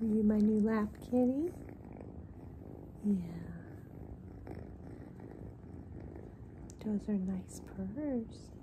Are you my new lap kitty? Yeah. Those are nice purrs.